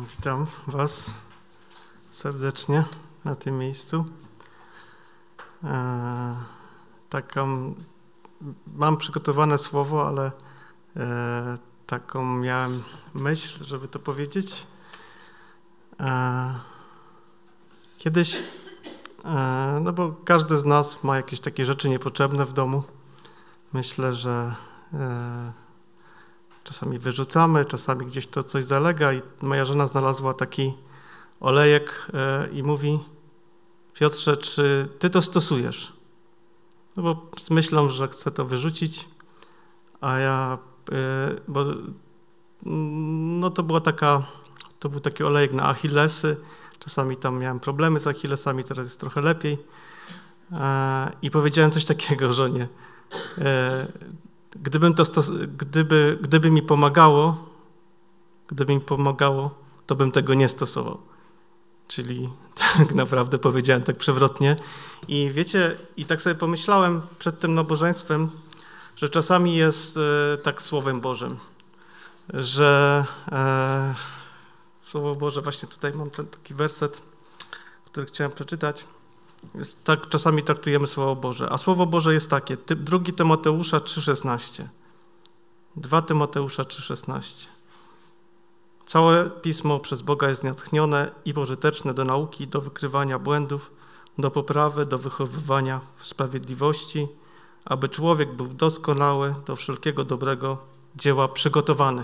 Witam Was serdecznie na tym miejscu. Mam przygotowane słowo, ale taką miałem myśl, żeby to powiedzieć. Kiedyś, no bo każdy z nas ma jakieś takie rzeczy niepotrzebne w domu. Myślę, że czasami wyrzucamy, czasami gdzieś to coś zalega i moja żona znalazła taki olejek i mówi: Piotrze, czy ty to stosujesz? No bo z myślą, że chcę to wyrzucić, a ja, bo no to był taki olejek na Achillesy. Czasami tam miałem problemy z Achillesami, teraz jest trochę lepiej. I powiedziałem coś takiego żonie: gdyby mi pomagało, to bym tego nie stosował. Czyli tak naprawdę powiedziałem tak przewrotnie. I wiecie, i tak sobie pomyślałem przed tym nabożeństwem, że czasami jest tak Słowem Bożym, że Słowo Boże, właśnie tutaj mam ten taki werset, który chciałem przeczytać. Tak czasami traktujemy Słowo Boże. A Słowo Boże jest takie: 2 Tymoteusza 3,16. 2 Tymoteusza 3,16. Całe Pismo przez Boga jest natchnione i pożyteczne do nauki, do wykrywania błędów, do poprawy, do wychowywania w sprawiedliwości, aby człowiek był doskonały, do wszelkiego dobrego dzieła przygotowany.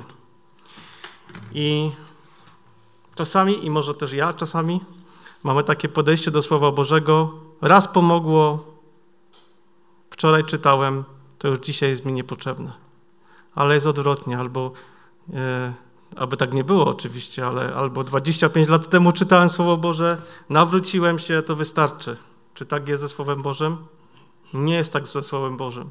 I czasami, i może też ja czasami, mamy takie podejście do Słowa Bożego: raz pomogło, wczoraj czytałem, to już dzisiaj jest mi niepotrzebne. Ale jest odwrotnie, albo, aby tak nie było oczywiście, ale albo 25 lat temu czytałem Słowo Boże, nawróciłem się, to wystarczy. Czy tak jest ze Słowem Bożym? Nie jest tak ze Słowem Bożym.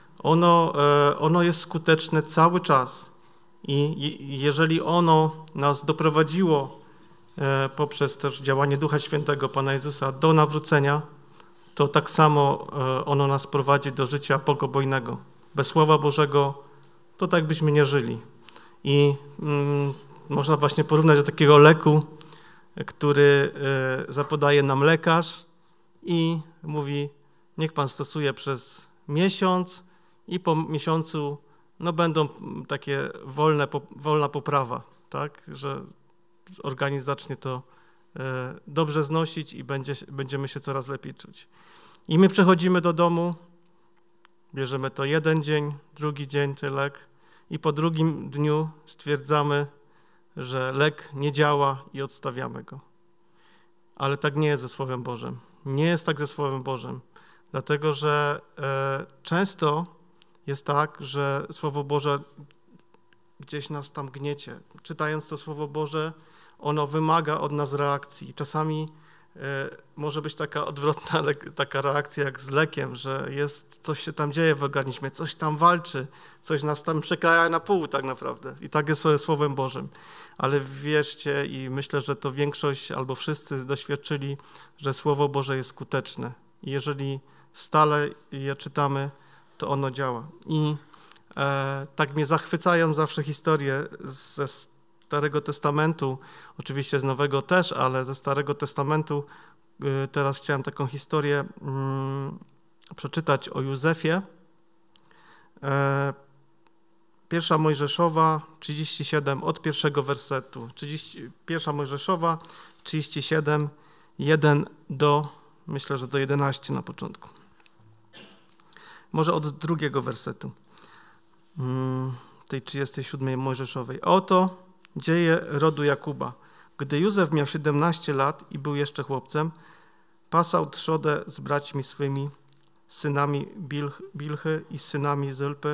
Ono jest skuteczne cały czas. I jeżeli ono nas doprowadziło poprzez też działanie Ducha Świętego Pana Jezusa do nawrócenia, to tak samo ono nas prowadzi do życia bogobojnego. Bez Słowa Bożego to tak byśmy nie żyli. I można właśnie porównać do takiego leku, który zapodaje nam lekarz i mówi: niech pan stosuje przez miesiąc i po miesiącu będą takie wolna poprawa, tak, że organizm zacznie to dobrze znosić i będziemy się coraz lepiej czuć. I my przechodzimy do domu, bierzemy to jeden dzień, drugi dzień, ten lek, i po drugim dniu stwierdzamy, że lek nie działa i odstawiamy go. Ale tak nie jest ze Słowem Bożym. Nie jest tak ze Słowem Bożym, dlatego że często jest tak, że Słowo Boże gdzieś nas tam gniecie. Czytając to Słowo Boże, ono wymaga od nas reakcji. Czasami może być taka odwrotna taka reakcja jak z lekiem, że coś się tam dzieje w organizmie, coś tam walczy, coś nas tam przekraja na pół tak naprawdę. I tak jest ze Słowem Bożym. Ale wierzcie, i myślę, że to większość albo wszyscy doświadczyli, że Słowo Boże jest skuteczne. I jeżeli stale je czytamy, to ono działa. I tak mnie zachwycają zawsze historie ze Starego Testamentu, oczywiście z Nowego też, ale ze Starego Testamentu teraz chciałem taką historię przeczytać o Józefie. 1 Mojżeszowa 37, od pierwszego wersetu. 1 Mojżeszowa 37, 1 do, myślę, że do 11 na początku. Może od drugiego wersetu, tej 37 Mojżeszowej. Oto dzieje rodu Jakuba. Gdy Józef miał 17 lat i był jeszcze chłopcem, pasał trzodę z braćmi swymi, synami Bilchy i synami Zylpy,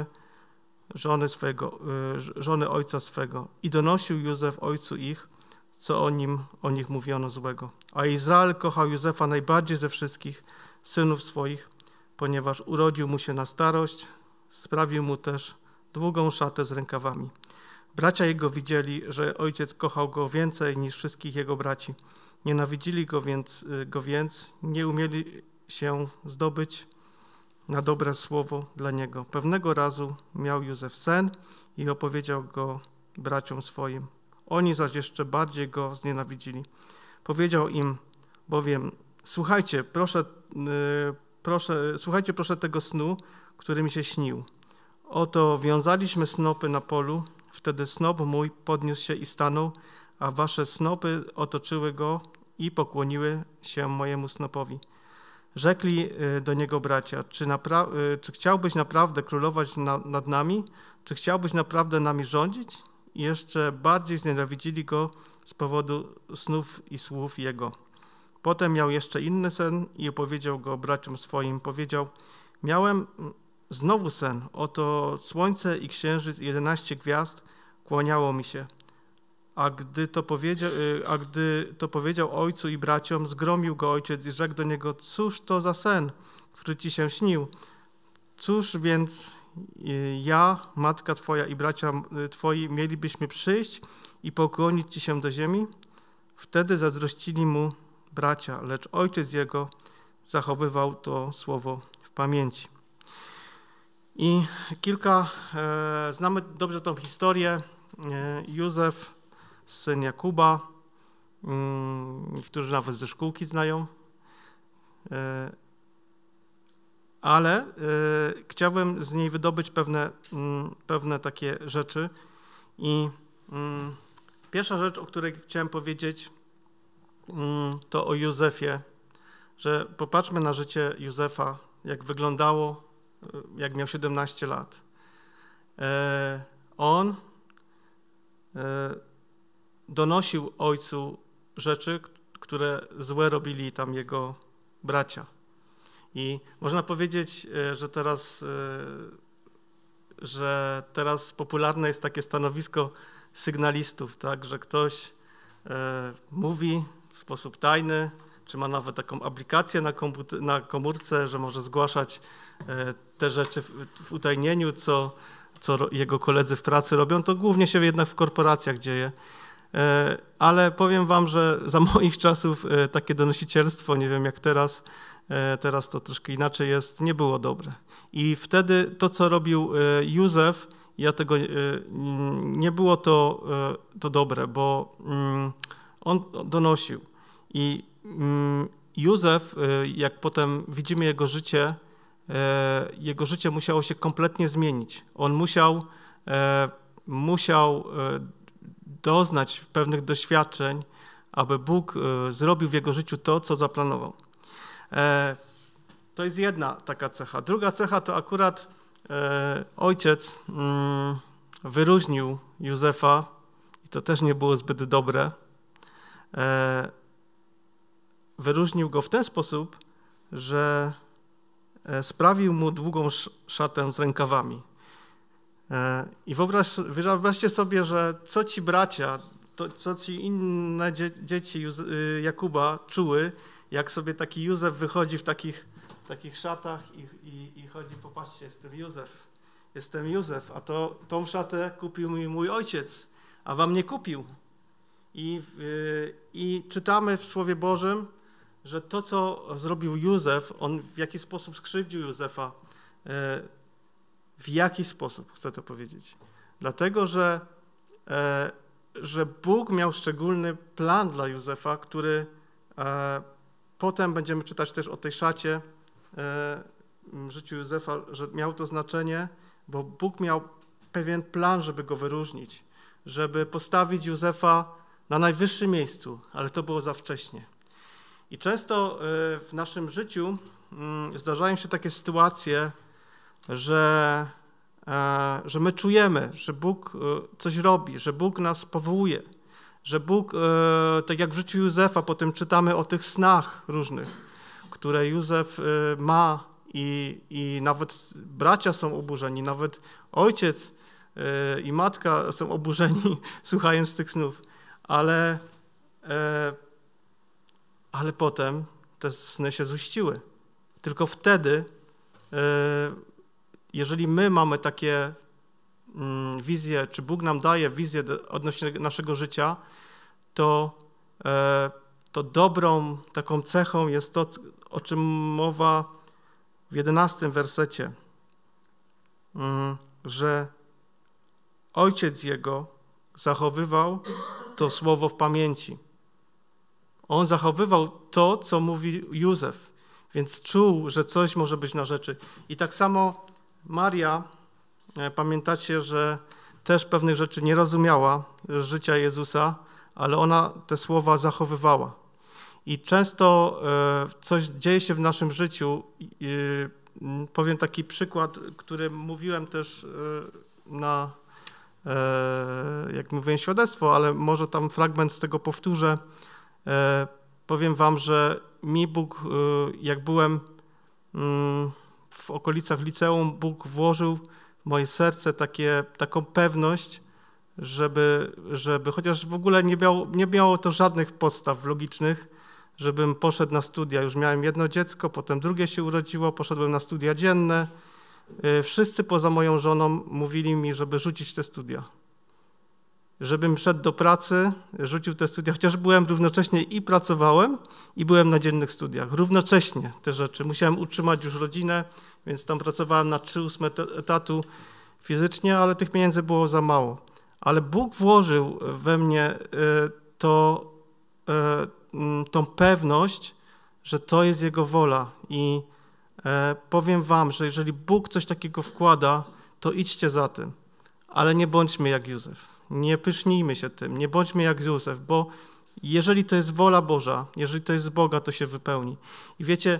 żony ojca swego. I donosił Józef ojcu ich, co o nich mówiono złego. A Izrael kochał Józefa najbardziej ze wszystkich synów swoich, ponieważ urodził mu się na starość, sprawił mu też długą szatę z rękawami. Bracia jego widzieli, że ojciec kochał go więcej niż wszystkich jego braci. Nienawidzili go więc nie umieli się zdobyć na dobre słowo dla niego. Pewnego razu miał Józef sen i opowiedział go braciom swoim. Oni zaś jeszcze bardziej go znienawidzili. Powiedział im bowiem: słuchajcie proszę tego snu, który mi się śnił. Oto wiązaliśmy snopy na polu, wtedy snop mój podniósł się i stanął, a wasze snopy otoczyły go i pokłoniły się mojemu snopowi. Rzekli do niego bracia: czy chciałbyś naprawdę królować nad nami? Czy chciałbyś naprawdę nami rządzić? I jeszcze bardziej znienawidzili go z powodu snów i słów jego. Potem miał jeszcze inny sen i opowiedział go braciom swoim. Powiedział: miałem znowu sen, oto słońce i księżyc i 11 gwiazd kłaniało mi się. A gdy to powiedział ojcu i braciom, zgromił go ojciec i rzekł do niego: cóż to za sen, który ci się śnił? Cóż więc ja, matka twoja i bracia twoi mielibyśmy przyjść i pokłonić ci się do ziemi? Wtedy zazdrościli mu bracia, lecz ojciec jego zachowywał to słowo w pamięci. I znamy dobrze tą historię. Józef, syn Jakuba, niektórzy nawet ze szkółki znają, ale chciałbym z niej wydobyć pewne takie rzeczy. I pierwsza rzecz, o której chciałem powiedzieć, to o Józefie, że popatrzmy na życie Józefa, jak wyglądało, jak miał 17 lat. On donosił ojcu rzeczy, które złe robili tam jego bracia. I można powiedzieć, że teraz popularne jest takie stanowisko sygnalistów, tak, że ktoś mówi w sposób tajny, czy ma nawet taką aplikację na komórce, że może zgłaszać te rzeczy w utajnieniu, co jego koledzy w pracy robią. To głównie się jednak w korporacjach dzieje. Ale powiem wam, że za moich czasów takie donosicielstwo, nie wiem jak teraz to troszkę inaczej jest, nie było dobre. I wtedy to, co robił Józef, nie było to dobre, bo on donosił. I Józef, jak potem widzimy jego życie musiało się kompletnie zmienić. On musiał doznać pewnych doświadczeń, aby Bóg zrobił w jego życiu to, co zaplanował. To jest jedna taka cecha. Druga cecha to akurat ojciec wyróżnił Józefa i to też nie było zbyt dobre. Wyróżnił go w ten sposób, że sprawił mu długą szatę z rękawami. I wyobraźcie sobie, że co ci bracia, co ci inne dzieci Jakuba czuły, jak sobie taki Józef wychodzi w takich szatach i chodzi: popatrzcie, jestem Józef, a tą szatę kupił mi mój ojciec, a wam nie kupił. I czytamy w Słowie Bożym, że to, co zrobił Józef, on w jaki sposób skrzywdził Józefa, w jaki sposób, chcę to powiedzieć. Dlatego, że Bóg miał szczególny plan dla Józefa, który potem będziemy czytać też o tej szacie w życiu Józefa, że miał to znaczenie, bo Bóg miał pewien plan, żeby go wyróżnić, żeby postawić Józefa na najwyższym miejscu, ale to było za wcześnie. I często w naszym życiu zdarzają się takie sytuacje, że my czujemy, że Bóg coś robi, że Bóg nas powołuje, że Bóg, tak jak w życiu Józefa, potem czytamy o tych snach różnych, które Józef ma i nawet bracia są oburzeni, nawet ojciec i matka są oburzeni słuchając tych snów, ale potem te sny się zuściły. Tylko wtedy, jeżeli my mamy takie wizje, czy Bóg nam daje wizję odnośnie naszego życia, to dobrą taką cechą jest to, o czym mowa w 11 wersecie, że ojciec jego zachowywał to słowo w pamięci. On zachowywał to, co mówi Józef, więc czuł, że coś może być na rzeczy. I tak samo Maria, pamiętacie, że też pewnych rzeczy nie rozumiała z życia Jezusa, ale ona te słowa zachowywała. I często coś dzieje się w naszym życiu. Powiem taki przykład, który mówiłem też jak mówiłem świadectwo, ale może tam fragment z tego powtórzę. Powiem wam, że mi Bóg, jak byłem w okolicach liceum, Bóg włożył w moje serce taką pewność, żeby chociaż w ogóle nie miało to żadnych podstaw logicznych, żebym poszedł na studia. Już miałem jedno dziecko, potem drugie się urodziło, poszedłem na studia dzienne. Wszyscy poza moją żoną mówili mi, żeby rzucić te studia. Żebym szedł do pracy, rzucił te studia, chociaż byłem równocześnie i pracowałem, i byłem na dziennych studiach. Równocześnie te rzeczy. Musiałem utrzymać już rodzinę, więc tam pracowałem na 3/8 etatu fizycznie, ale tych pieniędzy było za mało. Ale Bóg włożył we mnie tą pewność, że to jest Jego wola. I powiem wam, że jeżeli Bóg coś takiego wkłada, to idźcie za tym. Ale nie bądźmy jak Józef. Nie pysznijmy się tym. Nie bądźmy jak Józef, bo jeżeli to jest wola Boża, jeżeli to jest z Boga, to się wypełni. I wiecie,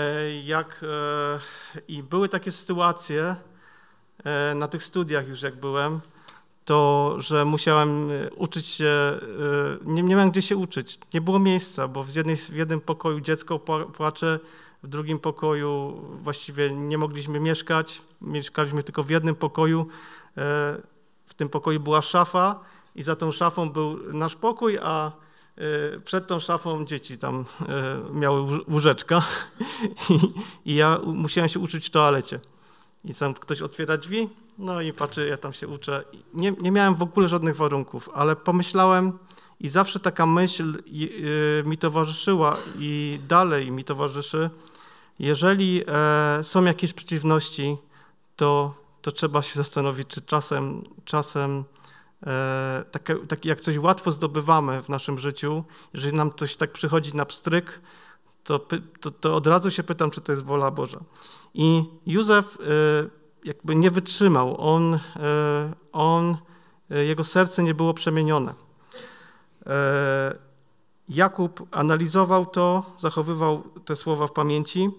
i były takie sytuacje na tych studiach już jak byłem, to, że musiałem uczyć się, nie miałem gdzie się uczyć, nie było miejsca, bo w jednym pokoju dziecko płacze, w drugim pokoju właściwie nie mogliśmy mieszkaliśmy tylko w jednym pokoju, w tym pokoju była szafa i za tą szafą był nasz pokój, a przed tą szafą dzieci tam miały łóżeczka i ja musiałem się uczyć w toalecie. I sam ktoś otwiera drzwi, no i patrzy, ja tam się uczę. Nie miałem w ogóle żadnych warunków, ale pomyślałem i zawsze taka myśl mi towarzyszyła i dalej mi towarzyszy. Jeżeli są jakieś przeciwności, to trzeba się zastanowić, czy czasem tak jak coś łatwo zdobywamy w naszym życiu, jeżeli nam coś tak przychodzi na pstryk, to od razu się pytam, czy to jest wola Boża. I Józef jakby nie wytrzymał, jego serce nie było przemienione. Jakub analizował to, zachowywał te słowa w pamięci.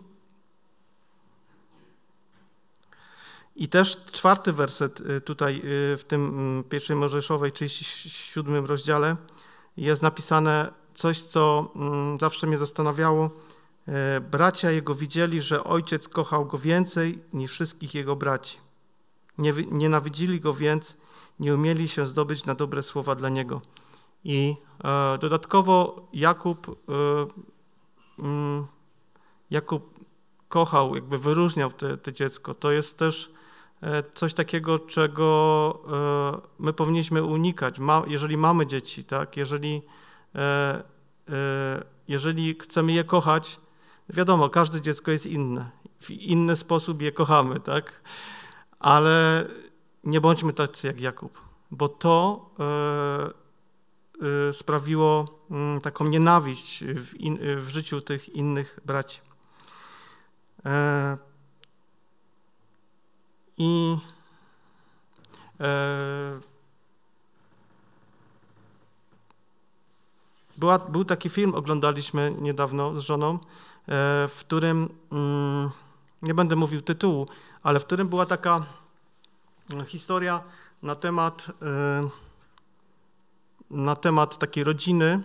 I też 4 werset tutaj w tym 1 Mojżeszowej, 37 rozdziale jest napisane coś, co zawsze mnie zastanawiało. Bracia jego widzieli, że ojciec kochał go więcej niż wszystkich jego braci. Nienawidzili go więc, nie umieli się zdobyć na dobre słowa dla niego. I dodatkowo Jakub kochał, jakby wyróżniał te dziecko. To jest też coś takiego, czego my powinniśmy unikać, jeżeli mamy dzieci, tak? Jeżeli chcemy je kochać, wiadomo, każde dziecko jest inne, w inny sposób je kochamy, tak? Ale nie bądźmy tacy jak Jakub, bo to sprawiło taką nienawiść w życiu tych innych braci. Był taki film, oglądaliśmy niedawno z żoną, w którym, nie będę mówił tytułu, ale w którym była taka historia na temat takiej rodziny,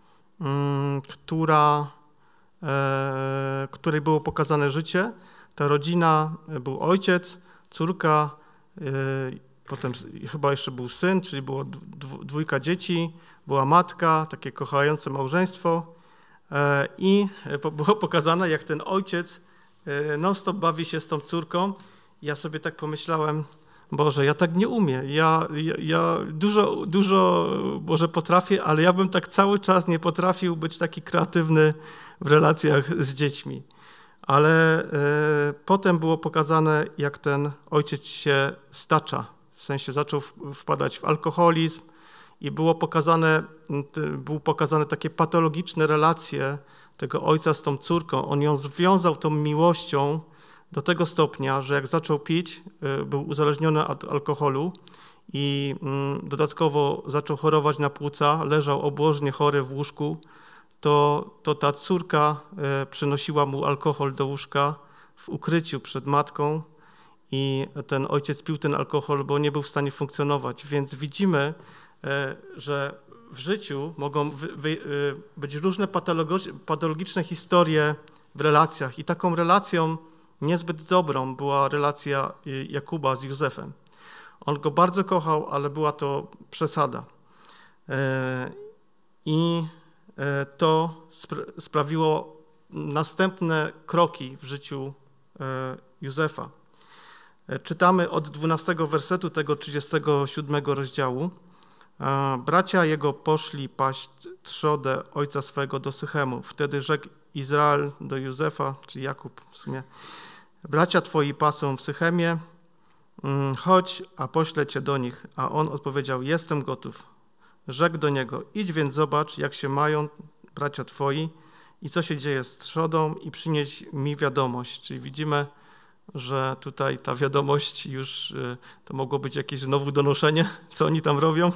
której było pokazane życie. Ta rodzina, był ojciec, córka, potem chyba jeszcze był syn, czyli było 2 dzieci, była matka, takie kochające małżeństwo i było pokazane, jak ten ojciec non-stop bawi się z tą córką. Ja sobie tak pomyślałem, Boże, ja tak nie umiem, ja dużo może potrafię, ale ja bym tak cały czas nie potrafił być taki kreatywny w relacjach z dziećmi. Ale potem było pokazane, jak ten ojciec się stacza, w sensie zaczął wpadać w alkoholizm, i były pokazane takie patologiczne relacje tego ojca z tą córką. On ją związał tą miłością do tego stopnia, że jak zaczął pić, był uzależniony od alkoholu i dodatkowo zaczął chorować na płuca, leżał obłożnie chory w łóżku, to ta córka przynosiła mu alkohol do łóżka w ukryciu przed matką i ten ojciec pił ten alkohol, bo nie był w stanie funkcjonować. Więc widzimy, że w życiu mogą być różne patologiczne historie w relacjach i taką relacją niezbyt dobrą była relacja Jakuba z Józefem. On go bardzo kochał, ale była to przesada. I to sprawiło następne kroki w życiu Józefa. Czytamy od 12 wersetu tego 37 rozdziału. Bracia jego poszli paść trzodę ojca swego do Sychemu. Wtedy rzekł Izrael do Józefa, czy Jakub w sumie, bracia twoi pasą w Sychemie, chodź, a poślę cię do nich. A on odpowiedział, jestem gotów. Rzekł do niego, idź więc zobacz, jak się mają bracia twoi i co się dzieje z trzodą i przynieś mi wiadomość. Czyli widzimy, że tutaj ta wiadomość już, to mogło być jakieś znowu donoszenie, co oni tam robią.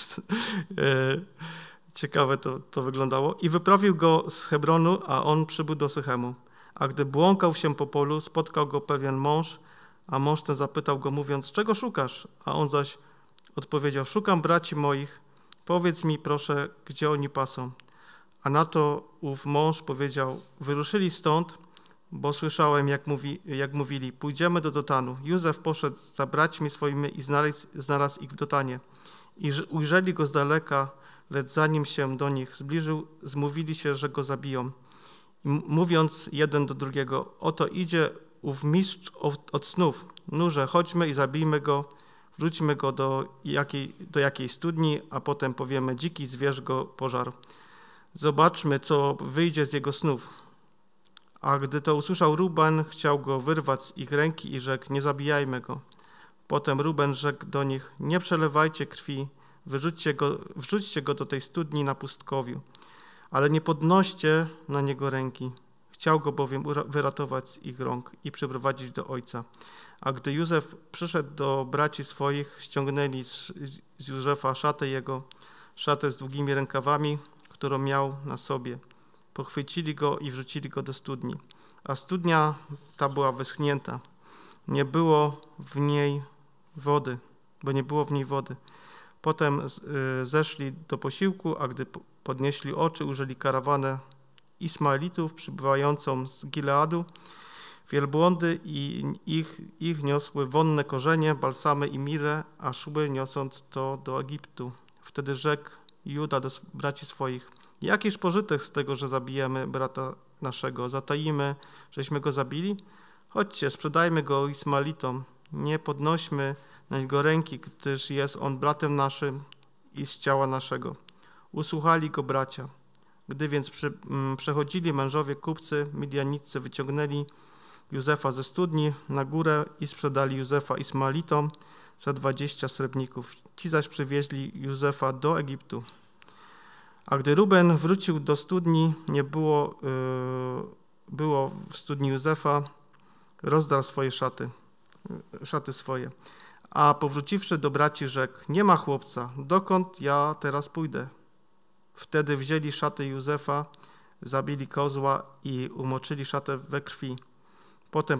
Ciekawe to wyglądało. I wyprawił go z Hebronu, a on przybył do Sychemu. A gdy błąkał się po polu, spotkał go pewien mąż, a mąż ten zapytał go, mówiąc, czego szukasz? A on zaś odpowiedział, szukam braci moich, powiedz mi proszę, gdzie oni pasą. A na to ów mąż powiedział, wyruszyli stąd, bo słyszałem, jak mówili, pójdziemy do Dotanu. Józef poszedł za braćmi swoimi i znalazł ich w Dotanie. I ujrzeli go z daleka, lecz zanim się do nich zbliżył, zmówili się, że go zabiją. I mówiąc jeden do drugiego, oto idzie ów mistrz od snów, nurze, chodźmy i zabijmy go, wróćmy go do jakiej studni, a potem powiemy, dziki zwierz go pożarł. Zobaczmy, co wyjdzie z jego snów. A gdy to usłyszał Ruben, chciał go wyrwać z ich ręki i rzekł, nie zabijajmy go. Potem Ruben rzekł do nich, nie przelewajcie krwi, wrzućcie go do tej studni na pustkowiu, ale nie podnoście na niego ręki. Chciał go bowiem wyratować z ich rąk i przyprowadzić do ojca. A gdy Józef przyszedł do braci swoich, ściągnęli z Józefa szatę z długimi rękawami, którą miał na sobie. Pochwycili go i wrzucili go do studni. A studnia ta była wyschnięta. Nie było w niej wody, Potem zeszli do posiłku, a gdy podnieśli oczy, ujrzeli karawanę Ismaelitów przybywającą z Gileadu, wielbłądy i ich niosły wonne korzenie, balsamy i mirę, a szły niosąc to do Egiptu. Wtedy rzekł Juda do braci swoich, jakiż pożytek z tego, że zabijemy brata naszego, zatajimy, żeśmy go zabili? Chodźcie, sprzedajmy go Ismaelitom, nie podnośmy na niego ręki, gdyż jest on bratem naszym i z ciała naszego. Usłuchali go bracia. Gdy więc przechodzili mężowie kupcy, Midianicy wyciągnęli Józefa ze studni na górę i sprzedali Józefa Ismaelitom za 20 srebrników. Ci zaś przywieźli Józefa do Egiptu. A gdy Ruben wrócił do studni, nie było w studni Józefa, rozdarł swoje szaty swoje. A powróciwszy do braci rzekł, nie ma chłopca, dokąd ja teraz pójdę? Wtedy wzięli szaty Józefa, zabili kozła i umoczyli szatę we krwi. Potem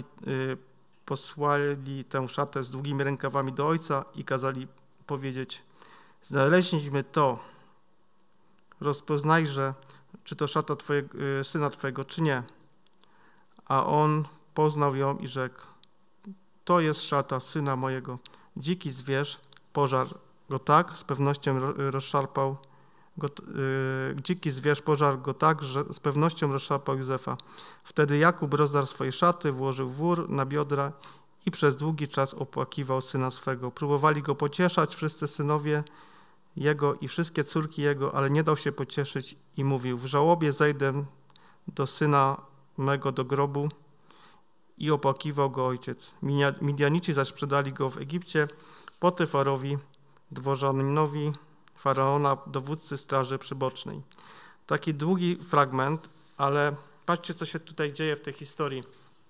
posłali tę szatę z długimi rękawami do ojca i kazali powiedzieć, znaleźliśmy to, rozpoznajże, czy to szata syna twojego, czy nie. A on poznał ją i rzekł, to jest szata syna mojego. Dziki zwierz pożarł go tak, z pewnością rozszarpał go, dziki zwierz pożarł go tak, że z pewnością rozszarpał Józefa. Wtedy Jakub rozdarł swoje szaty, włożył wór na biodra i przez długi czas opłakiwał syna swego. Próbowali go pocieszać wszyscy synowie jego i wszystkie córki jego, ale nie dał się pocieszyć i mówił, w żałobie zejdę do syna mego do grobu i opłakiwał go ojciec. Midianici zaś sprzedali go w Egipcie Potyfarowi, dworzaninowi, Faraona, dowódcy straży przybocznej. Taki długi fragment, ale patrzcie, co się tutaj dzieje w tej historii.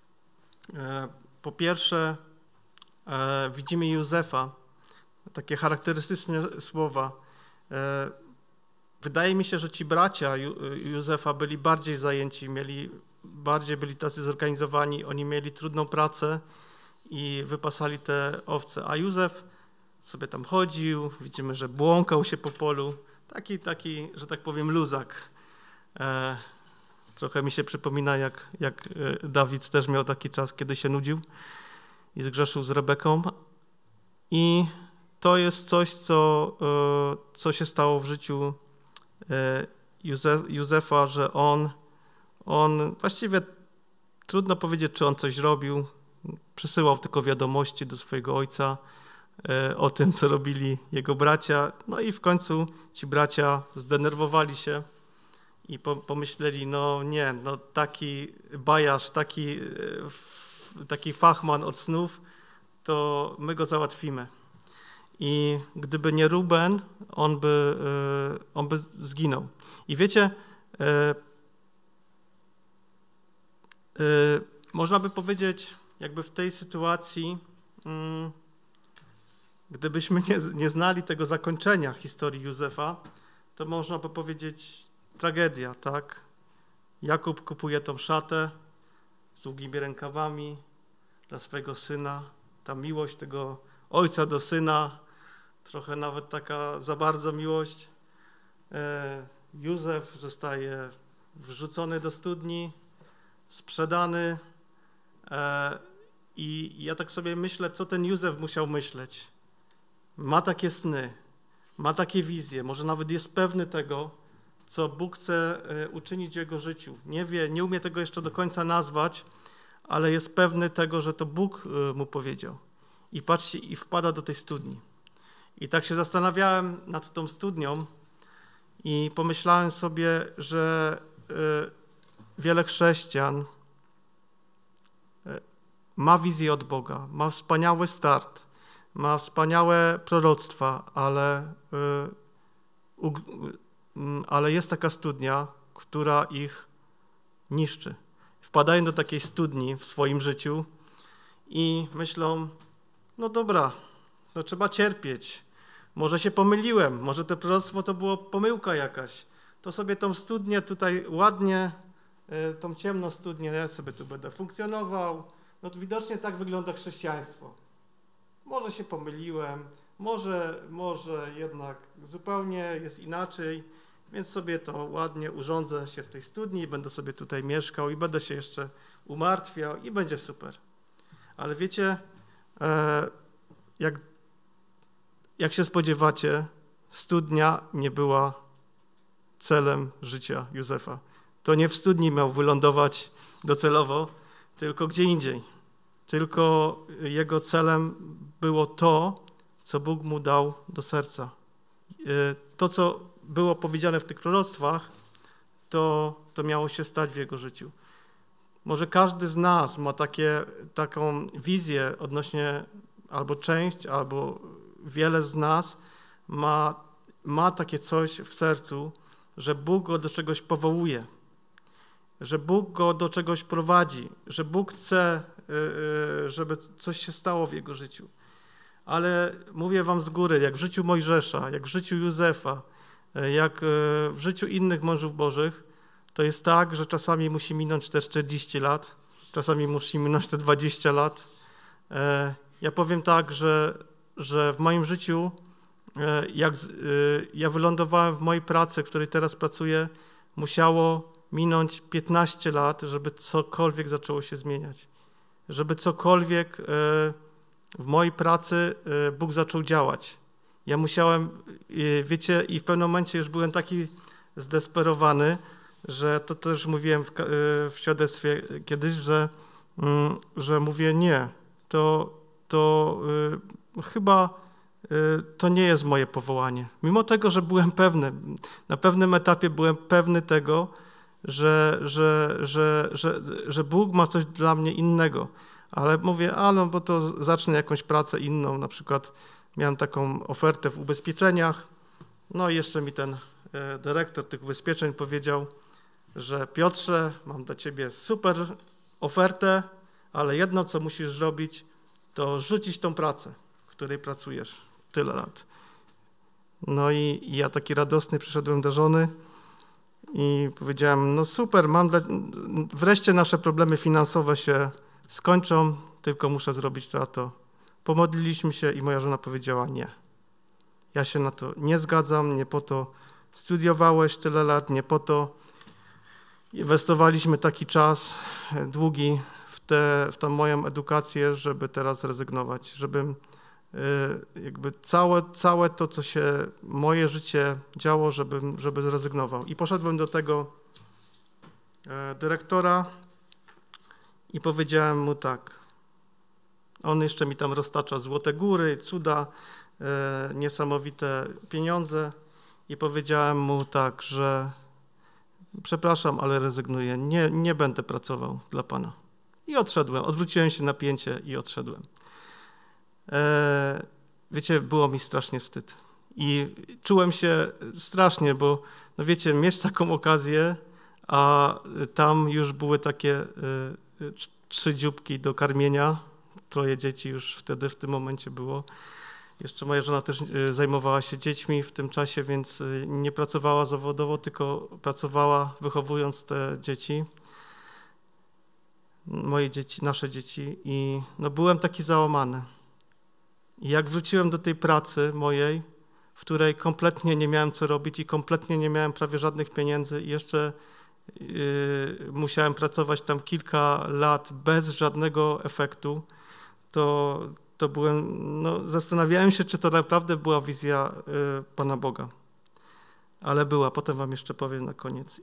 Po pierwsze, widzimy Józefa, takie charakterystyczne słowa. Wydaje mi się, że ci bracia Józefa byli bardziej zajęci, bardziej byli tacy zorganizowani, oni mieli trudną pracę i wypasali te owce, a Józef sobie tam chodził, widzimy, że błąkał się po polu, taki, że tak powiem, luzak. Trochę mi się przypomina, jak Dawid też miał taki czas, kiedy się nudził i zgrzeszył z Rebeką. I to jest coś, co się stało w życiu Józefa, że on właściwie trudno powiedzieć, czy on coś robił, przysyłał tylko wiadomości do swojego ojca o tym, co robili jego bracia. No i w końcu ci bracia zdenerwowali się i pomyśleli, no nie, no taki bajarz, taki fachman od snów, to my go załatwimy. I gdyby nie Ruben, on by zginął. I wiecie, można by powiedzieć, jakby w tej sytuacji, gdybyśmy nie znali tego zakończenia historii Józefa, to można by powiedzieć tragedia, tak? Jakub kupuje tą szatę z długimi rękawami dla swojego syna. Ta miłość tego ojca do syna, trochę nawet taka za bardzo miłość. Józef zostaje wrzucony do studni, sprzedany. I ja tak sobie myślę, co ten Józef musiał myśleć. Ma takie sny, ma takie wizje, może nawet jest pewny tego, co Bóg chce uczynić w jego życiu. Nie wie, nie umie tego jeszcze do końca nazwać, ale jest pewny tego, że to Bóg mu powiedział. I patrzcie, i wpada do tej studni. I tak się zastanawiałem nad tą studnią i pomyślałem sobie, że wiele chrześcijan ma wizję od Boga, ma wspaniały start, ma wspaniałe proroctwa, ale jest taka studnia, która ich niszczy. Wpadają do takiej studni w swoim życiu i myślą, no dobra, no trzeba cierpieć. Może się pomyliłem, może to proroctwo to było pomyłka jakaś. To sobie tą studnię tutaj ładnie, tą ciemną studnię, ja sobie tu będę funkcjonował. No to widocznie tak wygląda chrześcijaństwo. Może się pomyliłem, może jednak zupełnie jest inaczej, więc sobie to ładnie urządzę się w tej studni, będę sobie tutaj mieszkał i będę się jeszcze umartwiał i będzie super. Ale wiecie, jak się spodziewacie, studnia nie była celem życia Józefa. To nie w studni miał wylądować docelowo, tylko gdzie indziej. Tylko jego celem było to, co Bóg mu dał do serca. To, co było powiedziane w tych proroctwach, to miało się stać w jego życiu. Może każdy z nas ma taką wizję odnośnie, albo część, albo wiele z nas ma takie coś w sercu, że Bóg go do czegoś powołuje, że Bóg go do czegoś prowadzi, że Bóg chce, żeby coś się stało w jego życiu. Ale mówię wam z góry, jak w życiu Mojżesza, jak w życiu Józefa, jak w życiu innych mężów bożych, to jest tak, że czasami musi minąć te 40 lat, czasami musi minąć te 20 lat. Ja powiem tak, że w moim życiu, jak ja wylądowałem w mojej pracy, w której teraz pracuję, musiało minąć 15 lat, żeby cokolwiek zaczęło się zmieniać. Żeby cokolwiek w mojej pracy Bóg zaczął działać. Ja musiałem, wiecie, i w pewnym momencie już byłem taki zdesperowany, że to też mówiłem w świadectwie kiedyś, że mówię nie, to chyba to nie jest moje powołanie. Mimo tego, że byłem pewny, na pewnym etapie byłem pewny tego, że Bóg ma coś dla mnie innego. Ale mówię, no bo to zacznę jakąś pracę inną. Na przykład miałem taką ofertę w ubezpieczeniach No i jeszcze mi ten dyrektor tych ubezpieczeń powiedział, że Piotrze, mam dla ciebie super ofertę, ale jedno, co musisz zrobić, to rzucić tą pracę, w której pracujesz tyle lat. No i ja taki radosny przyszedłem do żony i powiedziałem, no super, wreszcie nasze problemy finansowe się skończą, tylko muszę zrobić to a to. Pomodliliśmy się i moja żona powiedziała nie. Ja się na to nie zgadzam, nie po to studiowałeś tyle lat, nie po to inwestowaliśmy taki czas długi w tą moją edukację, żeby teraz rezygnować, żebym jakby całe to, co się moje życie działo, żeby zrezygnował. I poszedłem do tego dyrektora i powiedziałem mu tak. On jeszcze mi tam roztacza złote góry, cuda, niesamowite pieniądze i powiedziałem mu tak, że przepraszam, ale rezygnuję, nie będę pracował dla Pana. I odszedłem, odwróciłem się na pięcie i odszedłem. Wiecie, było mi strasznie wstyd i czułem się strasznie, bo no wiecie, mieć taką okazję, a tam już były takie 3 dzióbki do karmienia, 3 dzieci już wtedy w tym momencie było. Jeszcze moja żona też zajmowała się dziećmi w tym czasie, więc nie pracowała zawodowo, tylko pracowała wychowując te dzieci. Moje dzieci, nasze dzieci i no byłem taki załamany. I jak wróciłem do tej pracy mojej, w której kompletnie nie miałem co robić i kompletnie nie miałem prawie żadnych pieniędzy i jeszcze musiałem pracować tam kilka lat bez żadnego efektu, to byłem, no zastanawiałem się, czy to naprawdę była wizja Pana Boga. Ale była, potem wam jeszcze powiem na koniec.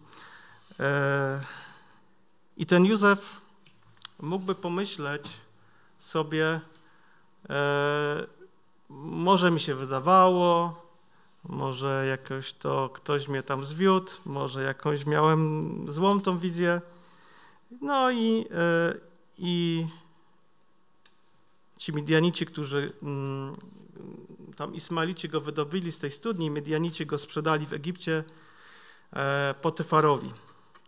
I ten Józef mógłby pomyśleć sobie, może mi się wydawało, może jakoś to ktoś mnie tam zwiódł, może jakąś miałem złą tą wizję. No i ci Midianici, którzy tam Ismaelici go wydobyli z tej studni, Midianici go sprzedali w Egipcie Potyfarowi.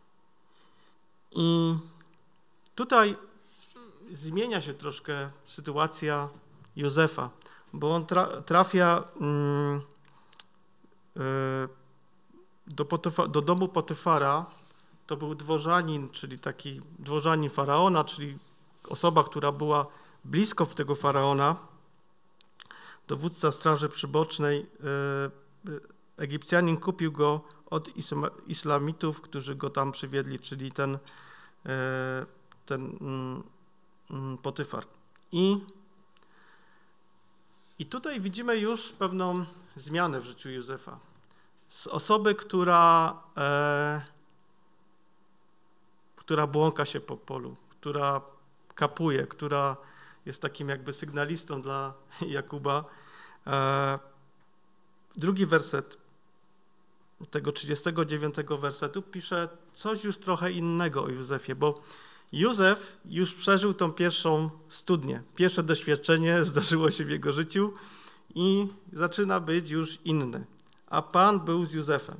I tutaj zmienia się troszkę sytuacja Józefa, bo on trafia do domu Potyfara. To był dworzanin, czyli taki dworzanin faraona, czyli osoba, która była blisko tego faraona, dowódca straży przybocznej. Egipcjanin kupił go od Islamitów, którzy go tam przywiedli, czyli ten Potyfar. I tutaj widzimy już pewną zmianę w życiu Józefa. Z osoby, która błąka się po polu, która kapuje, która jest takim jakby sygnalistą dla Jakuba. Drugi werset tego 39 wersetu pisze coś już trochę innego o Józefie, bo Józef już przeżył tą pierwszą studnię. Pierwsze doświadczenie zdarzyło się w jego życiu i zaczyna być już inny. A Pan był z Józefem.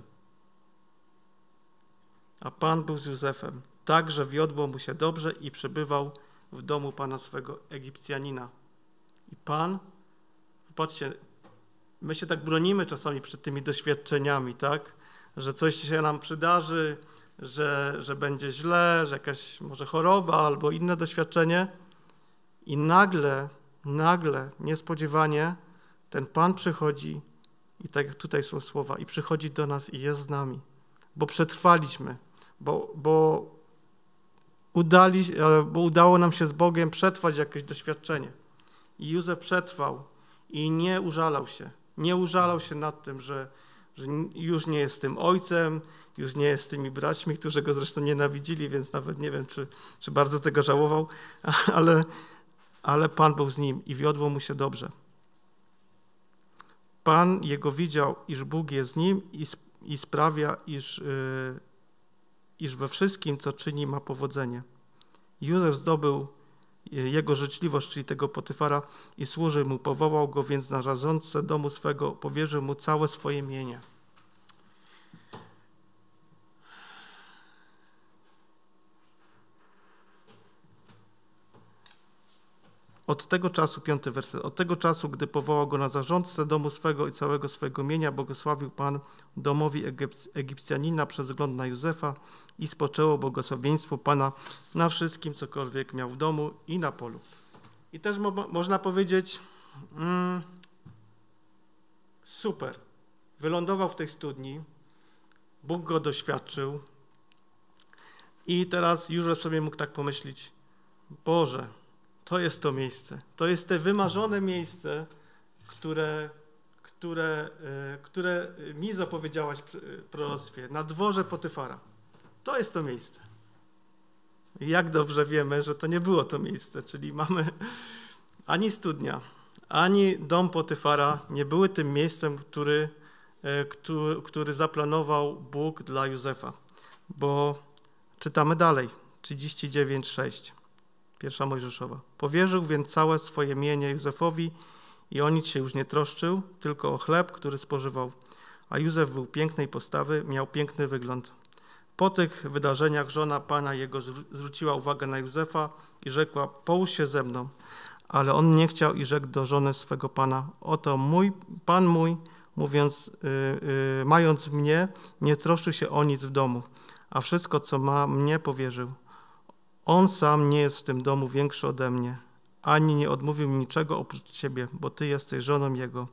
Tak, że wiodło mu się dobrze i przebywał w domu Pana swego Egipcjanina. I Pan, popatrzcie, my się tak bronimy czasami przed tymi doświadczeniami, tak? Że coś się nam przydarzy, że będzie źle, że jakaś może choroba albo inne doświadczenie. I nagle, niespodziewanie ten Pan przychodzi i tak jak tutaj są słowa, i przychodzi do nas i jest z nami, bo przetrwaliśmy, bo udało nam się z Bogiem przetrwać jakieś doświadczenie. I Józef przetrwał i nie użalał się nad tym, że już nie jest tym ojcem, już nie jest z tymi braćmi, którzy go zresztą nienawidzili, więc nawet nie wiem, czy bardzo tego żałował, ale Pan był z nim i wiodło mu się dobrze. Pan jego widział, iż Bóg jest z nim i sprawia, iż we wszystkim, co czyni, ma powodzenie. Józef zdobył jego życzliwość, czyli tego Potyfara, i służył mu. Powołał go więc na zarządcę domu swego, powierzył mu całe swoje mienie. Od tego czasu, 5. werset, od tego czasu, gdy powołał go na zarządcę domu swego i całego swego mienia, błogosławił Pan domowi Egipcjanina przez wzgląd na Józefa i spoczęło błogosławieństwo Pana na wszystkim, cokolwiek miał w domu i na polu. I też można powiedzieć, super, wylądował w tej studni, Bóg go doświadczył i teraz już sobie mógł tak pomyśleć, Boże, to jest to miejsce. To jest te wymarzone miejsce, które mi zapowiedziałaś w proroctwie, na dworze Potyfara. To jest to miejsce. I jak dobrze wiemy, że to nie było to miejsce, czyli mamy ani studnia, ani dom Potyfara nie były tym miejscem, który zaplanował Bóg dla Józefa. Bo czytamy dalej, 39:6. Pierwsza Mojżeszowa. Powierzył więc całe swoje mienie Józefowi i o nic się już nie troszczył, tylko o chleb, który spożywał. A Józef był pięknej postawy, miał piękny wygląd. Po tych wydarzeniach żona Pana jego zwróciła uwagę na Józefa i rzekła, połóż się ze mną. Ale on nie chciał i rzekł do żony swego Pana, oto Pan mój, mówiąc, mając mnie, nie troszczył się o nic w domu, a wszystko, co ma, mnie powierzył. On sam nie jest w tym domu większy ode mnie, ani nie odmówił mi niczego oprócz Ciebie, bo Ty jesteś żoną Jego.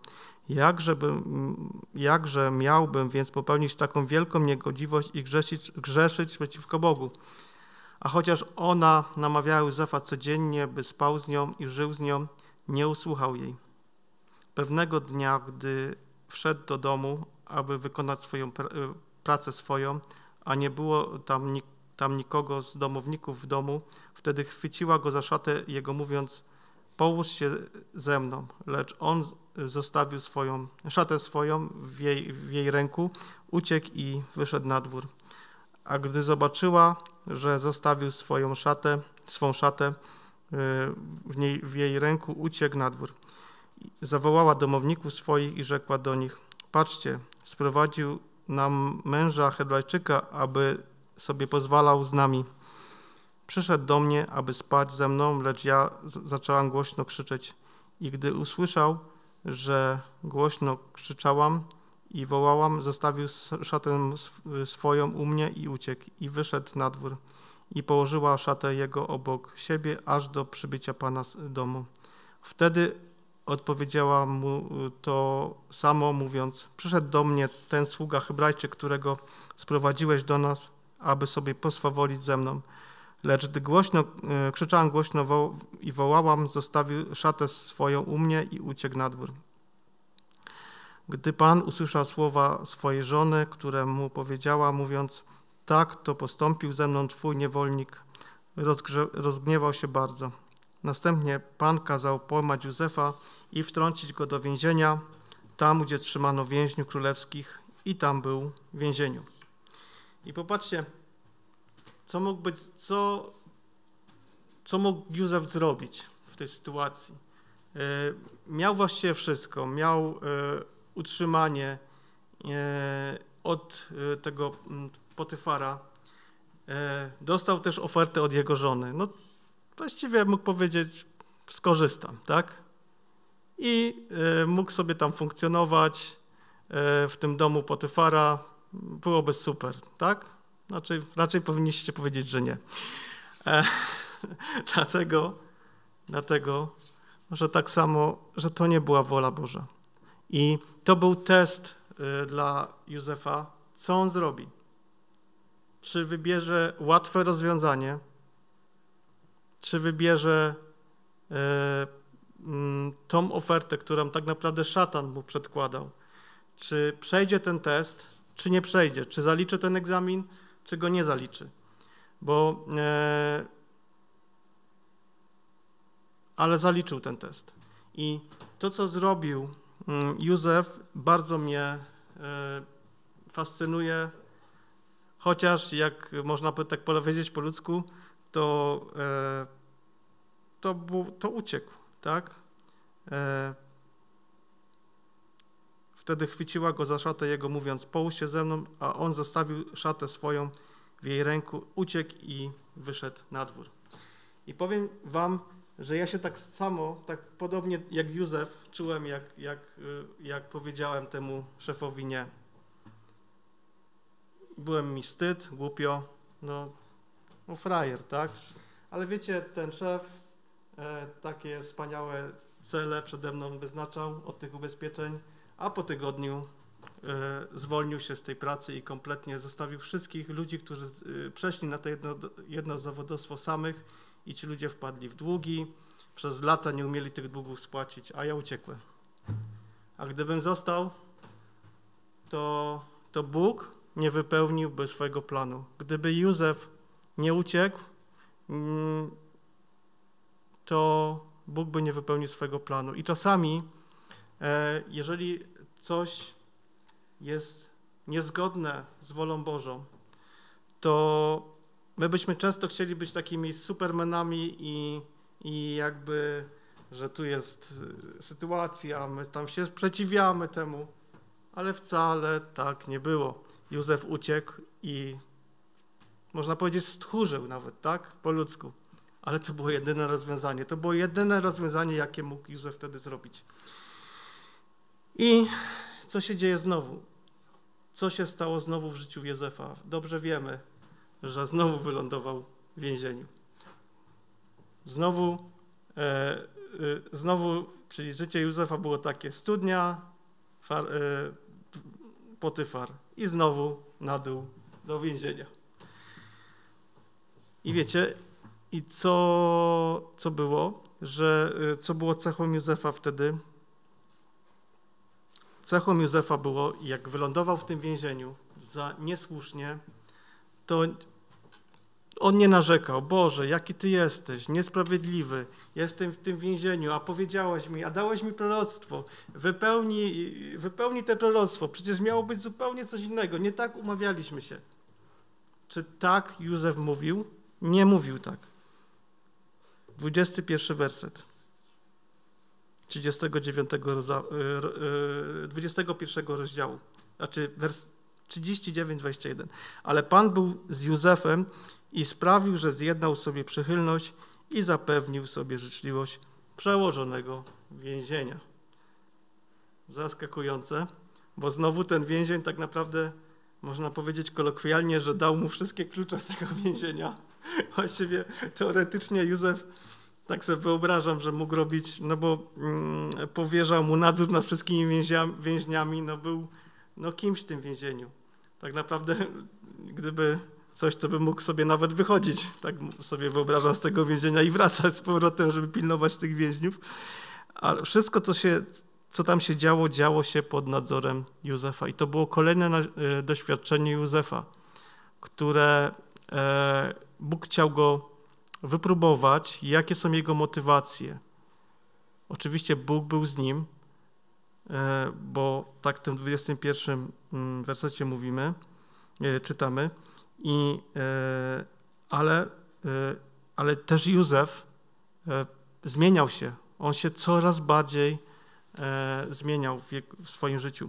Jakże miałbym więc popełnić taką wielką niegodziwość i grzeszyć przeciwko Bogu? A chociaż ona namawiała Józefa codziennie, by spał z nią i żył z nią, nie usłuchał jej. Pewnego dnia, gdy wszedł do domu, aby wykonać swoją pracę swoją, a nie było tam nikogo z domowników w domu, wtedy chwyciła go za szatę jego, mówiąc, połóż się ze mną. Lecz on zostawił szatę swoją w jej ręku, uciekł i wyszedł na dwór. A gdy zobaczyła, że zostawił swą szatę w jej ręku, uciekł na dwór. Zawołała domowników swoich i rzekła do nich, patrzcie, sprowadził nam męża Hebrajczyka, aby sobie pozwalał z nami. Przyszedł do mnie, aby spać ze mną, lecz ja zaczęłam głośno krzyczeć. I gdy usłyszał, że głośno krzyczałam i wołałam, zostawił szatę swoją u mnie i uciekł. I wyszedł na dwór. I położyła szatę jego obok siebie, aż do przybycia Pana z domu. Wtedy odpowiedziała mu to samo, mówiąc, przyszedł do mnie ten sługa Hebrajczyk, którego sprowadziłeś do nas, aby sobie poswawolić ze mną. Lecz gdy krzyczałam głośno i wołałam, zostawił szatę swoją u mnie i uciekł na dwór. Gdy Pan usłyszał słowa swojej żony, które mu powiedziała, mówiąc, tak, to postąpił ze mną twój niewolnik, rozgniewał się bardzo. Następnie Pan kazał pojmać Józefa i wtrącić go do więzienia, tam, gdzie trzymano więźniów królewskich, i tam był w więzieniu. I popatrzcie, co mógł Józef zrobić w tej sytuacji? Miał właściwie wszystko. Miał utrzymanie od tego Potyfara. Dostał też ofertę od jego żony. No właściwie mógł powiedzieć, skorzystam, tak? I mógł sobie tam funkcjonować w tym domu Potyfara. Byłoby super, tak? Znaczy, raczej powinniście powiedzieć, że nie. Dlatego, że tak samo, że to nie była wola Boża. I to był test dla Józefa, co on zrobi. Czy wybierze łatwe rozwiązanie, czy wybierze tą ofertę, którą tak naprawdę szatan mu przedkładał. Czy przejdzie ten test, czy nie przejdzie. Czy zaliczy ten egzamin, czy go nie zaliczy. Ale zaliczył ten test. I to, co zrobił Józef, bardzo mnie fascynuje, chociaż, jak można by tak powiedzieć po ludzku, to to uciekł, tak? Wtedy chwyciła go za szatę jego, mówiąc, połóż się ze mną, a on zostawił szatę swoją w jej ręku, uciekł i wyszedł na dwór. I powiem wam, że ja się tak samo, tak podobnie jak Józef czułem, jak powiedziałem temu szefowi nie. Byłem mi wstyd, głupio, no frajer, tak? Ale wiecie, ten szef takie wspaniałe cele przede mną wyznaczał od tych ubezpieczeń, a po tygodniu zwolnił się z tej pracy i kompletnie zostawił wszystkich ludzi, którzy przeszli na to jedno zawodowstwo samych i ci ludzie wpadli w długi, przez lata nie umieli tych długów spłacić, a ja uciekłem. A gdybym został, to Bóg nie wypełniłby swojego planu. Gdyby Józef nie uciekł, to Bóg by nie wypełnił swojego planu. I czasami, jeżeli coś jest niezgodne z wolą Bożą, to my byśmy często chcieli być takimi supermanami i jakby, że tu jest sytuacja, my tam się sprzeciwiamy temu, ale wcale tak nie było. Józef uciekł i można powiedzieć stchórzył nawet, tak, po ludzku. Ale to było jedyne rozwiązanie. To było jedyne rozwiązanie, jakie mógł Józef wtedy zrobić. I co się dzieje znowu? Co się stało znowu w życiu Józefa? Dobrze wiemy, że znowu wylądował w więzieniu. Znowu, czyli życie Józefa było takie: studnia, Potyfar i znowu na dół do więzienia. I wiecie, i co było? Co było cechą Józefa wtedy? Cechą Józefa było, jak wylądował w tym więzieniu za niesłusznie, to on nie narzekał: Boże, jaki Ty jesteś, niesprawiedliwy, jestem w tym więzieniu, a powiedziałeś mi, a dałeś mi proroctwo, wypełnij te proroctwo, przecież miało być zupełnie coś innego, nie tak umawialiśmy się. Czy tak Józef mówił? Nie mówił tak. 21 werset 21 rozdziału, znaczy wers 39-21. Ale Pan był z Józefem i sprawił, że zjednał sobie przychylność i zapewnił sobie życzliwość przełożonego więzienia. Zaskakujące, bo znowu ten więzień tak naprawdę, można powiedzieć kolokwialnie, że dał mu wszystkie klucze z tego więzienia. Właściwie teoretycznie Józef, tak sobie wyobrażam, że mógł robić, no bo powierzał mu nadzór nad wszystkimi więźniami, no był kimś w tym więzieniu. Tak naprawdę, gdyby coś, to by mógł sobie nawet wychodzić, tak sobie wyobrażam, z tego więzienia i wracać z powrotem, żeby pilnować tych więźniów. Ale wszystko, co tam się działo się pod nadzorem Józefa. I to było kolejne doświadczenie Józefa, które Bóg chciał go wypróbować, jakie są jego motywacje. Oczywiście Bóg był z nim, bo tak w tym 21 wersecie czytamy, ale też Józef zmieniał się. On się coraz bardziej zmieniał w swoim życiu.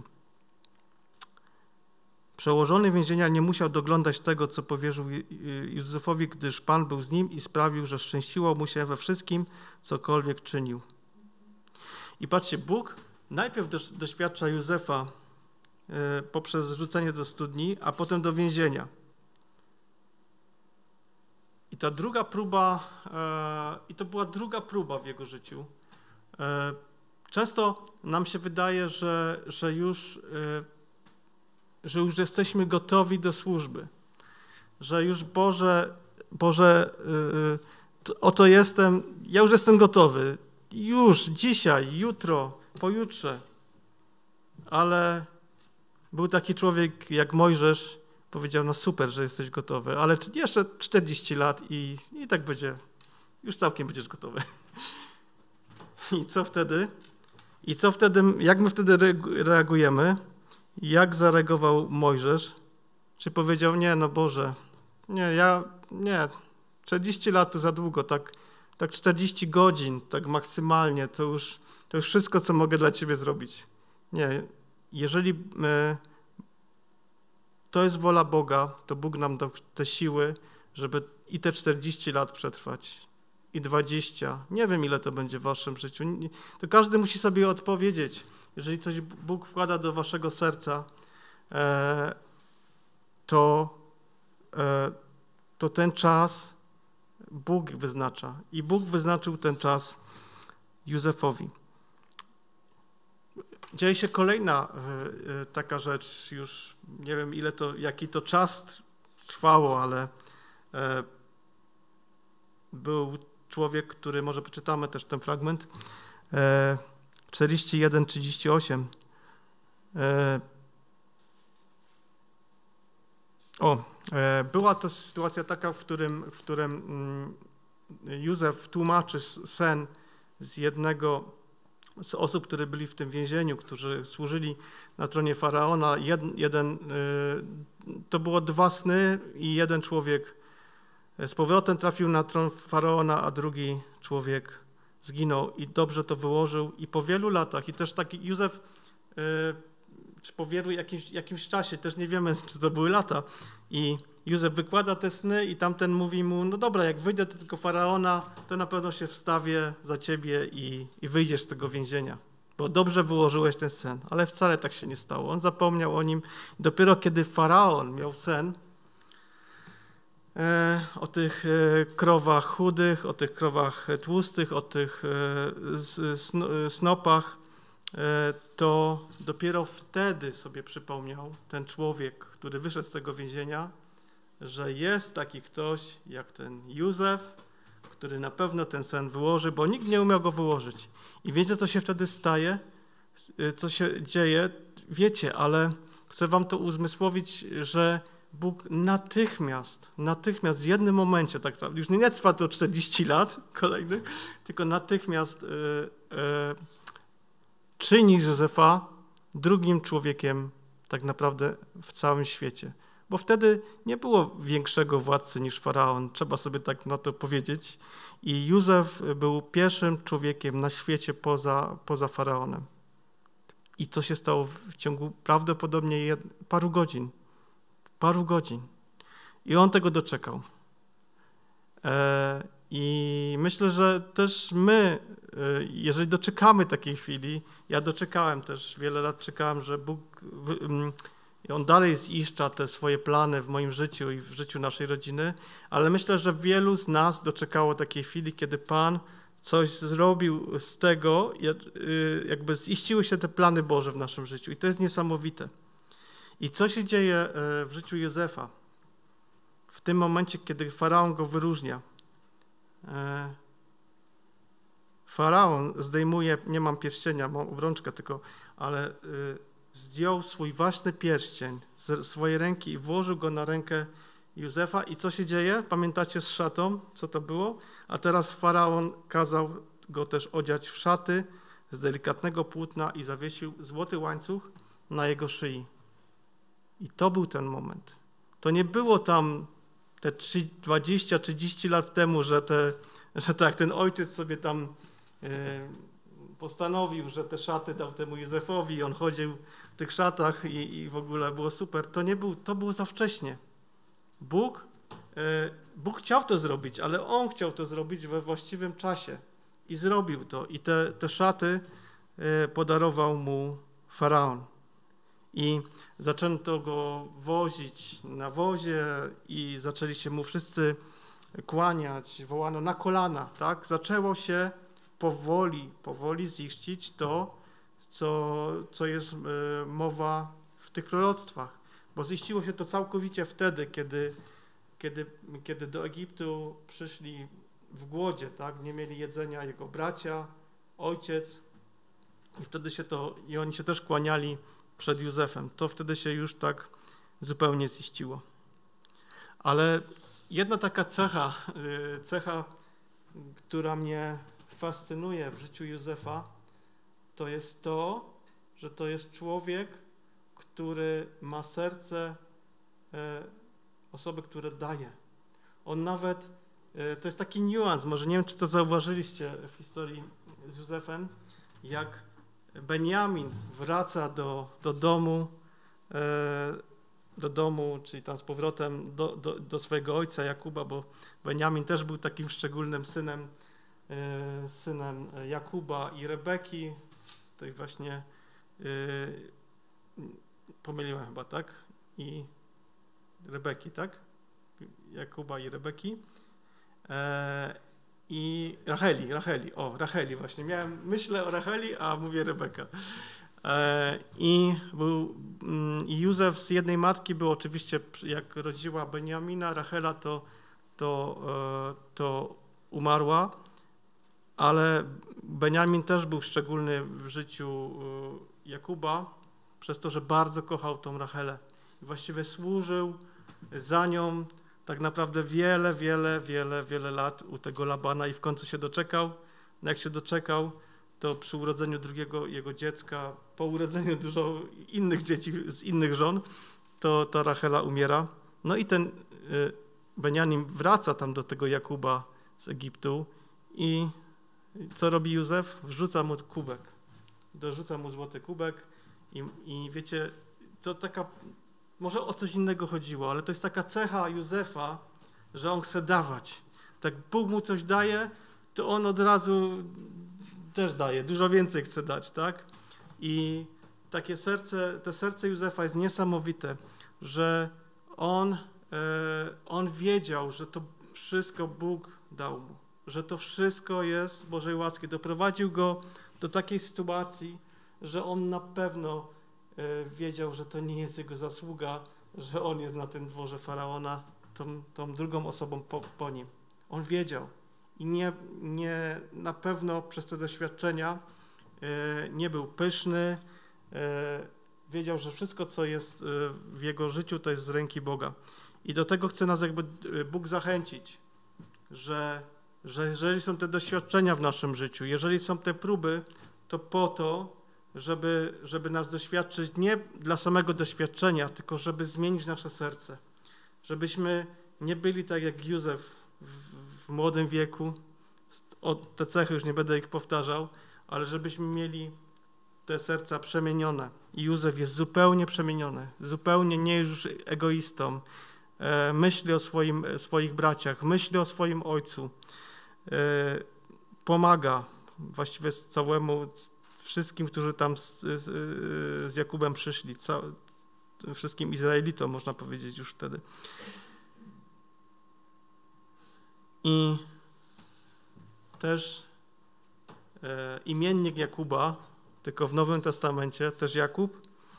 Przełożony więzienia nie musiał doglądać tego, co powierzył Józefowi, gdyż Pan był z nim i sprawił, że szczęściło mu się we wszystkim, cokolwiek czynił. I patrzcie, Bóg najpierw doświadcza Józefa poprzez zrzucenie do studni, a potem do więzienia. I ta druga próba, to była druga próba w jego życiu. Często nam się wydaje, że już jesteśmy gotowi do służby, że już Boże, oto jestem, ja już jestem gotowy, już dzisiaj, jutro, pojutrze. Ale był taki człowiek jak Mojżesz, powiedział: no super, że jesteś gotowy, ale jeszcze 40 lat i tak będzie, już całkiem będziesz gotowy. I co wtedy? Jak my wtedy reagujemy? Jak zareagował Mojżesz? Czy powiedział: nie, no Boże, nie, 40 lat to za długo, tak tak 40 godzin, tak maksymalnie, to już wszystko, co mogę dla ciebie zrobić. Nie, jeżeli to jest wola Boga, to Bóg nam dał te siły, żeby i te 40 lat przetrwać, i 20. Nie wiem, ile to będzie w waszym życiu. To każdy musi sobie odpowiedzieć. Jeżeli coś Bóg wkłada do waszego serca, to ten czas Bóg wyznacza. I Bóg wyznaczył ten czas Józefowi. Dzieje się kolejna taka rzecz, już nie wiem jaki to czas trwało, ale był człowiek, który, może przeczytamy też ten fragment, 41-38. Była to sytuacja taka, w którym Józef tłumaczy sen z jednego z osób, które byli w tym więzieniu, którzy służyli na tronie Faraona. To było 2 sny i jeden człowiek z powrotem trafił na tron Faraona, a drugi człowiek zginął i dobrze to wyłożył. I po wielu latach, i też taki Józef, czy po wielu jakimś czasie, też nie wiemy, czy to były lata, i Józef wykłada te sny i tamten mówi mu, no dobra, jak wyjdę do tego Faraona, to na pewno się wstawię za ciebie i wyjdziesz z tego więzienia, bo dobrze wyłożyłeś ten sen. Ale wcale tak się nie stało. On zapomniał o nim. Dopiero kiedy Faraon miał sen o tych krowach chudych, o tych krowach tłustych, o tych snopach, to dopiero wtedy sobie przypomniał ten człowiek, który wyszedł z tego więzienia, że jest taki ktoś jak ten Józef, który na pewno ten sen wyłoży, bo nikt nie umiał go wyłożyć. I wiecie, co się wtedy staje? Co się dzieje? Wiecie, ale chcę wam to uzmysłowić, że Bóg natychmiast w jednym momencie, tak naprawdę, już nie trwa to 40 lat kolejnych, tylko natychmiast czyni Józefa drugim człowiekiem tak naprawdę w całym świecie. Bo wtedy nie było większego władcy niż Faraon, trzeba sobie tak na to powiedzieć. I Józef był pierwszym człowiekiem na świecie poza Faraonem. I to się stało w ciągu prawdopodobnie paru godzin. I on tego doczekał. I myślę, że też my, jeżeli doczekamy takiej chwili, ja doczekałem też, wiele lat czekałem, że Bóg, On dalej ziszcza te swoje plany w moim życiu i w życiu naszej rodziny, ale myślę, że wielu z nas doczekało takiej chwili, kiedy Pan coś zrobił z tego, jakby ziściły się te plany Boże w naszym życiu i to jest niesamowite. I co się dzieje w życiu Józefa? W tym momencie, kiedy Faraon go wyróżnia. Faraon zdejmuje, nie mam pierścienia, mam obrączkę tylko, ale zdjął swój własny pierścień z swojej ręki i włożył go na rękę Józefa. I co się dzieje? Pamiętacie z szatą, co to było? A teraz Faraon kazał go też odziać w szaty z delikatnego płótna i zawiesił złoty łańcuch na jego szyi. I to był ten moment. To nie było tam te 20-30 lat temu, że tak ten ojciec sobie tam postanowił, że te szaty dał temu Józefowi i on chodził w tych szatach i w ogóle było super. To było za wcześnie. Bóg chciał to zrobić, ale On chciał to zrobić we właściwym czasie i zrobił to. I te szaty podarował mu Faraon. I zaczęto go wozić na wozie i zaczęli się mu wszyscy kłaniać, wołano na kolana, tak? Zaczęło się powoli ziścić to, co jest mowa w tych proroctwach. Bo ziściło się to całkowicie wtedy, kiedy do Egiptu przyszli w głodzie, tak? Nie mieli jedzenia jego bracia, ojciec i oni się też kłaniali przed Józefem. To wtedy się już tak zupełnie ziściło. Ale jedna taka cecha, która mnie fascynuje w życiu Józefa, to jest to, że to jest człowiek, który ma serce osoby, które daje. On nawet to jest taki niuans, może nie wiem, czy to zauważyliście w historii z Józefem, jak Benjamin wraca do domu, czyli tam z powrotem do swojego ojca Jakuba, bo Benjamin też był takim szczególnym synem Jakuba i Rebeki, z tej właśnie, pomyliłem chyba, tak? I Rebeki, tak? Jakuba i Rebeki. I Racheli właśnie. Myślę o Racheli, a mówię Rebeka. I Józef z jednej matki był oczywiście, jak rodziła Benjamina, Rachela to umarła, ale Benjamin też był szczególny w życiu Jakuba, przez to, że bardzo kochał tą Rachelę. I właściwie służył za nią tak naprawdę wiele lat u tego Labana i w końcu się doczekał. No jak się doczekał, to przy urodzeniu drugiego jego dziecka, po urodzeniu dużo innych dzieci z innych żon, to ta Rachela umiera. No i ten Benjamin wraca tam do tego Jakuba z Egiptu i co robi Józef? Wrzuca mu kubek. Dorzuca mu złoty kubek i wiecie, to taka, może o coś innego chodziło, ale to jest taka cecha Józefa, że on chce dawać. Tak Bóg mu coś daje, to on od razu też daje, dużo więcej chce dać, tak? I takie serce Józefa jest niesamowite, że on wiedział, że to wszystko Bóg dał mu, że to wszystko jest z Bożej łaski. Doprowadził go do takiej sytuacji, że on na pewno wiedział, że to nie jest jego zasługa, że on jest na tym dworze Faraona, tą drugą osobą po nim. On wiedział i nie na pewno przez te doświadczenia nie był pyszny, wiedział, że wszystko, co jest w jego życiu, to jest z ręki Boga. I do tego chce nas jakby Bóg zachęcić, że jeżeli są te doświadczenia w naszym życiu, jeżeli są te próby, to po to, żeby nas doświadczyć nie dla samego doświadczenia, tylko żeby zmienić nasze serce. Żebyśmy nie byli tak jak Józef w młodym wieku, te cechy już nie będę ich powtarzał, ale żebyśmy mieli te serca przemienione. I Józef jest zupełnie przemieniony, zupełnie nie już egoistą. Myśli o swoich braciach, myśli o swoim ojcu. Pomaga właściwie wszystkim, którzy tam z Jakubem przyszli, wszystkim Izraelitom, można powiedzieć już wtedy. I też imiennik Jakuba, tylko w Nowym Testamencie, też Jakub,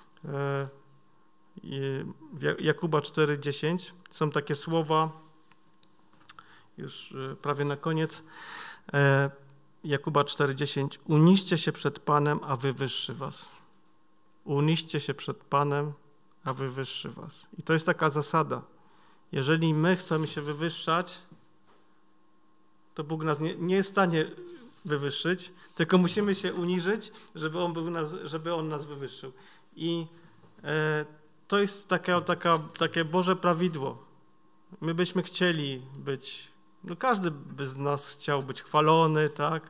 Jakuba 4:10, są takie słowa, już prawie na koniec, Jakuba 4:10, uniście się przed Panem, a wywyższy was. Uniście się przed Panem, a wywyższy was. I to jest taka zasada. Jeżeli my chcemy się wywyższać, to Bóg nas nie jest w stanie wywyższyć, tylko musimy się uniżyć, żeby On nas wywyższył. I to jest takie Boże prawidło. My byśmy chcieli być, każdy by z nas chciał być chwalony, tak?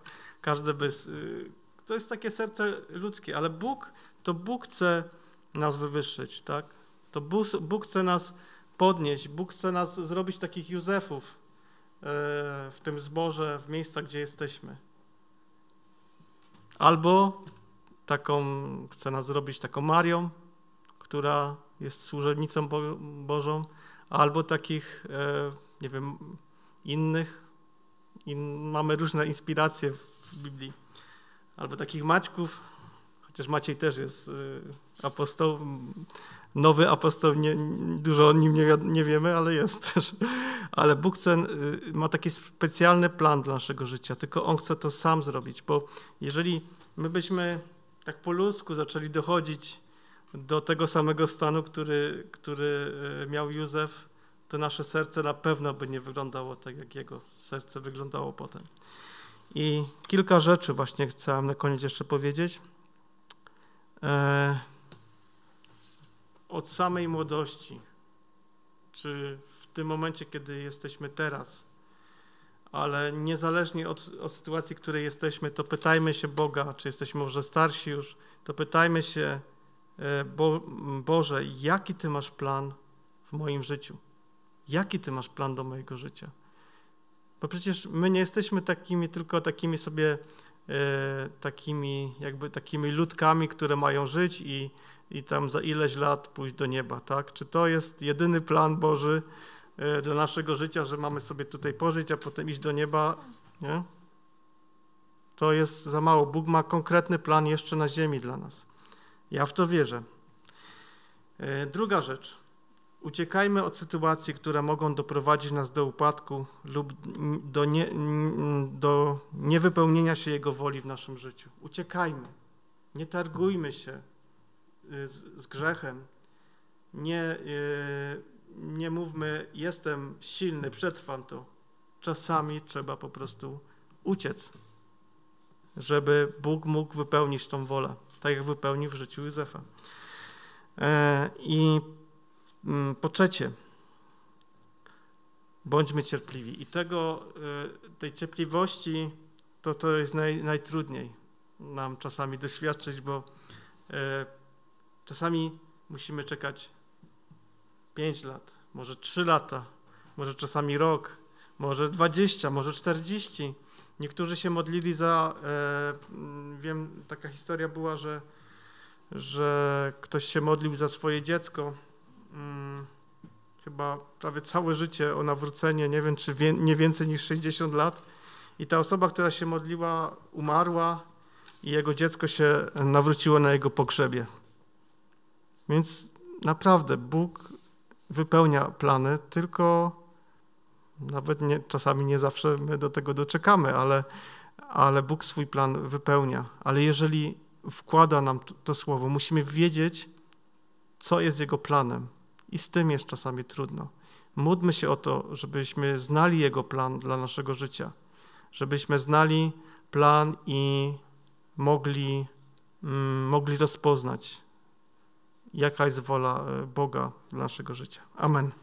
To jest takie serce ludzkie, ale Bóg chce nas wywyższyć, tak? To Bóg chce nas podnieść, Bóg chce nas zrobić takich Józefów w tym zborze, w miejscach, gdzie jesteśmy. Albo chce nas zrobić taką Marią, która jest służebnicą Bożą, albo takich, nie wiem, innych. Mamy różne inspiracje w Biblii. Albo takich Maćków, chociaż Maciej też jest apostoł, nowy apostoł, dużo o nim nie wiemy, ale jest też. Ale Bóg ma taki specjalny plan dla naszego życia, tylko On chce to sam zrobić, bo jeżeli my byśmy tak po ludzku zaczęli dochodzić do tego samego stanu, który miał Józef, to nasze serce na pewno by nie wyglądało tak, jak jego serce wyglądało potem. I kilka rzeczy właśnie chciałem na koniec jeszcze powiedzieć. Od samej młodości, czy w tym momencie, kiedy jesteśmy teraz, ale niezależnie od sytuacji, w której jesteśmy, to pytajmy się Boga, czy jesteśmy może starsi już, to pytajmy się, Boże, jaki Ty masz plan w moim życiu? Jaki Ty masz plan do mojego życia? Bo przecież my nie jesteśmy tylko takimi sobie, takimi ludkami, które mają żyć i tam za ileś lat pójść do nieba, tak? Czy to jest jedyny plan Boży dla naszego życia, że mamy sobie tutaj pożyć, a potem iść do nieba? Nie? To jest za mało. Bóg ma konkretny plan jeszcze na ziemi dla nas. Ja w to wierzę. Druga rzecz. Uciekajmy od sytuacji, które mogą doprowadzić nas do upadku lub do niewypełnienia się Jego woli w naszym życiu. Uciekajmy. Nie targujmy się z grzechem. Nie mówmy, jestem silny, przetrwam to. Czasami trzeba po prostu uciec, żeby Bóg mógł wypełnić tą wolę, tak jak wypełnił w życiu Józefa. I po trzecie, bądźmy cierpliwi. I tej cierpliwości to jest najtrudniej nam czasami doświadczyć, bo czasami musimy czekać 5 lat, może 3 lata, może czasami rok, może 20, może 40. Niektórzy się modlili wiem, taka historia była, że ktoś się modlił za swoje dziecko, chyba prawie całe życie o nawrócenie, nie wiem, czy nie więcej niż 60 lat. I ta osoba, która się modliła, umarła i jego dziecko się nawróciło na jego pogrzebie. Więc naprawdę Bóg wypełnia plany, tylko nawet czasami nie zawsze my do tego doczekamy, ale Bóg swój plan wypełnia. Ale jeżeli wkłada nam to słowo, musimy wiedzieć, co jest Jego planem. I z tym jest czasami trudno. Módlmy się o to, żebyśmy znali Jego plan dla naszego życia. Żebyśmy znali plan i mogli rozpoznać, jaka jest wola Boga dla naszego życia. Amen.